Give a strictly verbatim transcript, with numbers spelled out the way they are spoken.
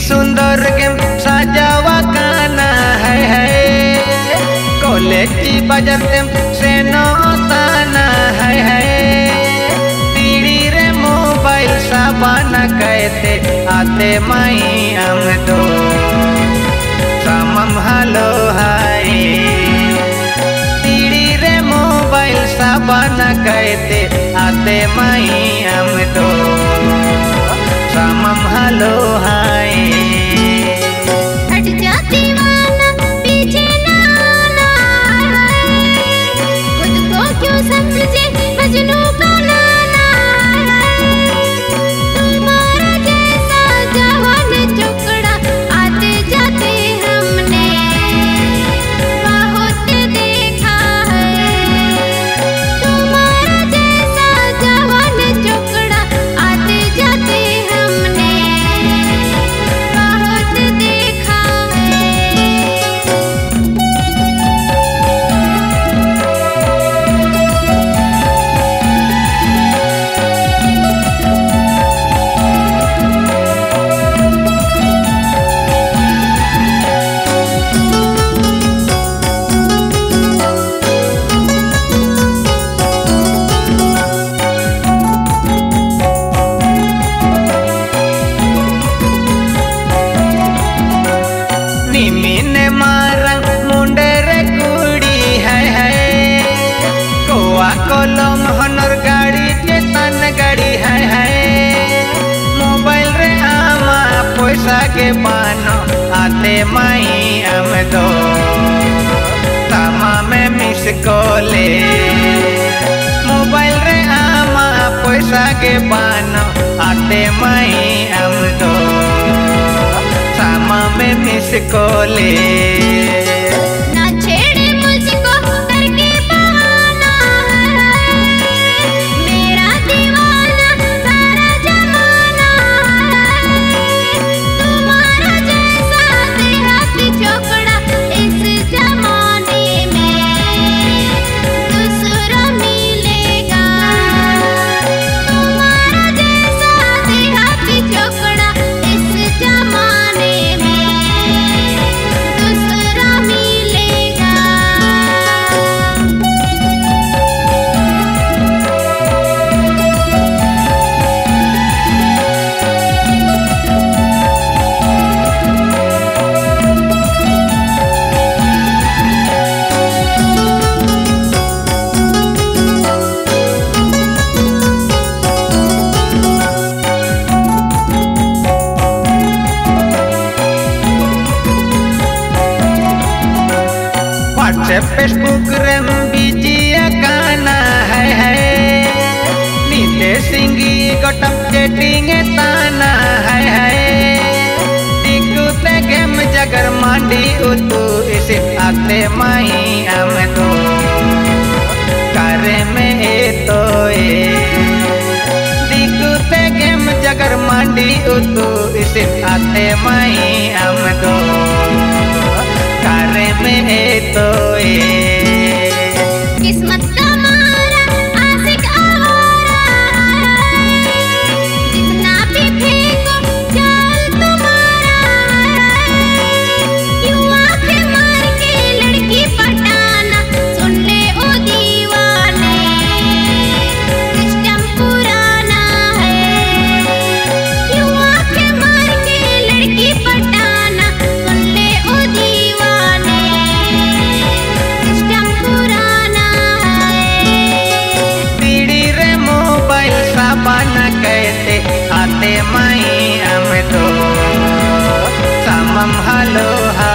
सुंदर गेम सजावा गाना है है कॉलेजी बजते से नौताना है है तीड़ी रे मोबाइल साबाना कहते आते माई हम दो समम हलो हाय तीड़ी रे मोबाइल साबाना कहते आते माई हम दो समम हलो हाय समझे मजनू का नाना तुम्हारा जैसा जवान चुकड़ा आते जाते हमने बहुत देखा है तुम्हारा जैसा जवान चुकड़ा आते जाते हमने बहुत देखा निमिने मारा मुंडे रे कुड़ी है है कोआ कोलम हनर गाड़ी के तन गाड़ी है है मोबाइल रे आमा पैसा के पानो आते माई हम दो तामा में मिस कोले मोबाइल रे आमा पैसा के पानो आते माई हम दो सामा में मिस कोले ना छेड़े मुझको करके बहाना है मेरा दीवाना सारा जमाना है तुम्हारा जैसा देहाती चौकड़ा इस जमाने में दूसरा मिलेगा तुम्हारा जैसा देहाती चौकड़ा इस जमाने दूसरा मिलेगा। व्हाट्सएप फेसबुक रे बिजिया गाना है है नीते सिंगी गटम चेटिंग ताना है है दिकुते गेम जगर मांडी उतु इसे आते माई हम दो करे में ए तो ए दिकुते गेम जगर मांडी उतु इसे आते माई हम दो करे में ए तो ए किस्मत का मारा आशिक आवारा जितना भी फेंको जाल तुम्हारा क्यों आंखें मार के लड़की पटाना सुन ले ओ दीवाने सिस्टम पुराना है क्यों आंखें मार के लड़की पटाना सुन ले ओ दीवाने सिस्टम पुराना है पीड़ी रे मोबाइल साबाना कहते आते माई हम दो समम हलो हा